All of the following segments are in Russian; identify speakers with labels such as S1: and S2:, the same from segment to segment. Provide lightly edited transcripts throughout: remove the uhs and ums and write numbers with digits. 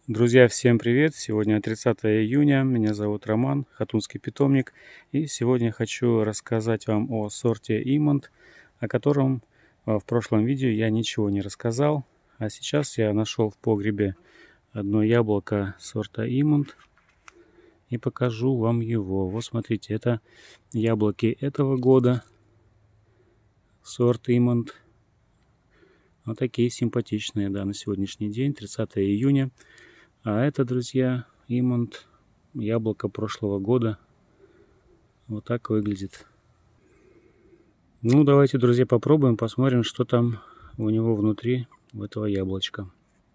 S1: Друзья, всем привет! Сегодня 30 июня, меня зовут Роман, Хатунский питомник. И сегодня я хочу рассказать вам о сорте Имант, о котором в прошлом видео я ничего не рассказал. А сейчас я нашел в погребе одно яблоко сорта Имант и покажу вам его. Вот смотрите, это яблоки этого года, сорт Имант. Вот такие симпатичные, да, на сегодняшний день, 30 июня. А это, друзья, Имант, яблоко прошлого года. Вот так выглядит. Ну, давайте, друзья, попробуем, посмотрим, что там у него внутри, у этого яблочка.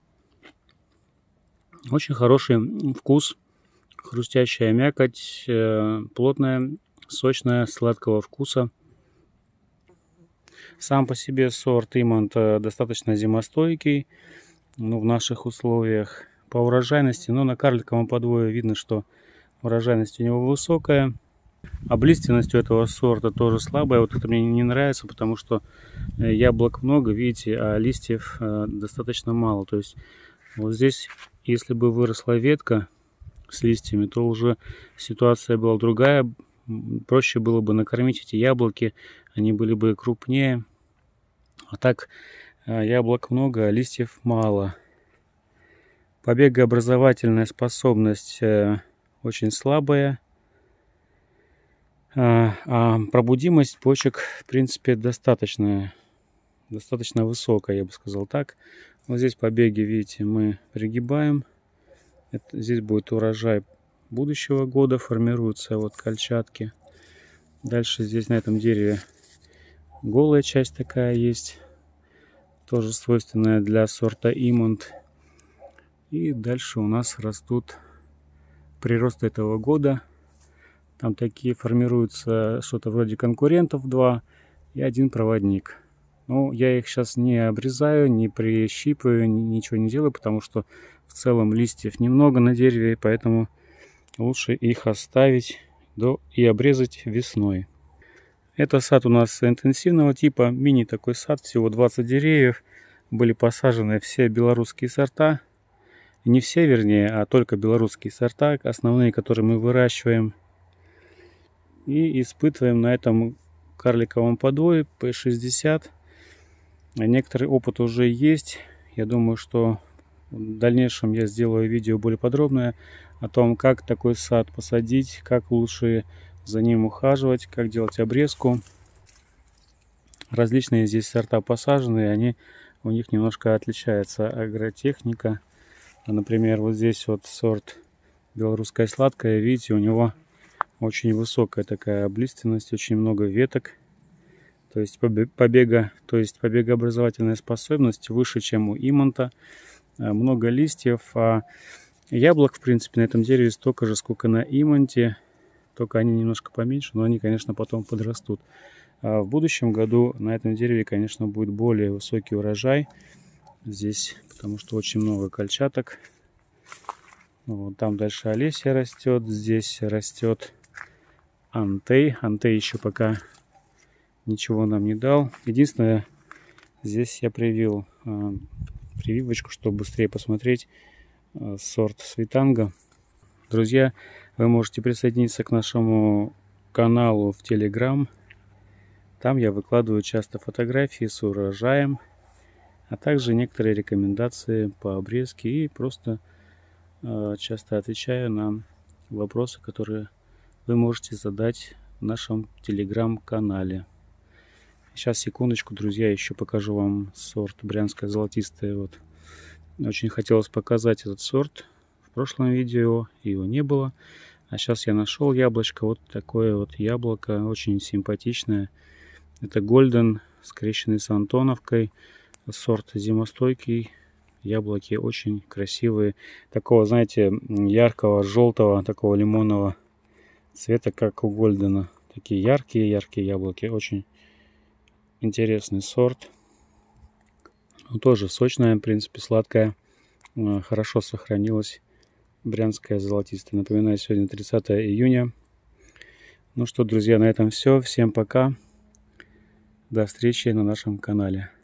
S1: Очень хороший вкус, хрустящая мякоть, плотная, сочная, сладкого вкуса. Сам по себе сорт Имант достаточно зимостойкий, ну, в наших условиях. По урожайности, но на карликовом подвое видно, что урожайность у него высокая. Облиственность у этого сорта тоже слабая. Вот это мне не нравится, потому что яблок много, видите, а листьев достаточно мало. То есть вот здесь, если бы выросла ветка с листьями, то уже ситуация была другая. Проще было бы накормить эти яблоки, они были бы крупнее. А так яблок много, а листьев мало. Побегообразовательная способность очень слабая, а пробудимость почек, в принципе, достаточно высокая, я бы сказал так. Вот здесь побеги, видите, мы пригибаем. Здесь будет урожай будущего года, формируются вот кольчатки. Дальше здесь на этом дереве голая часть такая есть, тоже свойственная для сорта Имант. И дальше у нас растут приросты этого года. Там такие формируются что-то вроде конкурентов 2 и 1 проводник. Ну, я их сейчас не обрезаю, не прищипываю, ничего не делаю, потому что в целом листьев немного на дереве, поэтому лучше их оставить и обрезать весной. Это сад у нас интенсивного типа, мини такой сад, всего 20 деревьев. Были посажены все белорусские сорта. Не все, вернее, а только белорусские сорта, основные, которые мы выращиваем. И испытываем на этом карликовом подвое P60. Некоторый опыт уже есть. Я думаю, что в дальнейшем я сделаю видео более подробное о том, как такой сад посадить, как лучше за ним ухаживать, как делать обрезку. Различные здесь сорта посажены, у них немножко отличается агротехника. Например, вот здесь вот сорт белорусская сладкая, видите, у него очень высокая такая облиственность, очень много веток. То есть побегообразовательная способность выше, чем у Иманта. Много листьев, а яблок, в принципе, на этом дереве столько же, сколько на Иманте. Только они немножко поменьше, но они, конечно, потом подрастут. А в будущем году на этом дереве, конечно, будет более высокий урожай. Здесь, потому что очень много кольчаток. Вот, там дальше Олеся растет. Здесь растет Антей. Антей еще пока ничего нам не дал. Единственное, здесь я привил прививочку, чтобы быстрее посмотреть сорт Светанга. Друзья, вы можете присоединиться к нашему каналу в Telegram. Там я выкладываю часто фотографии с урожаем, а также некоторые рекомендации по обрезке и просто часто отвечаю на вопросы, которые вы можете задать в нашем телеграм-канале. Сейчас, секундочку, друзья, еще покажу вам сорт брянская золотистая. Вот. Очень хотелось показать этот сорт. В прошлом видео его не было. А сейчас я нашел яблочко. Вот такое вот яблоко, очень симпатичное. Это Golden, скрещенный с Антоновкой. Сорт зимостойкий. Яблоки очень красивые. Такого, знаете, яркого, желтого, такого лимонного цвета, как у Гольдена. Такие яркие яблоки. Очень интересный сорт. Ну, тоже сочная, в принципе, сладкая. Хорошо сохранилась брянская золотистая. Напоминаю, сегодня 30 июня. Ну что, друзья, на этом все. Всем пока. До встречи на нашем канале.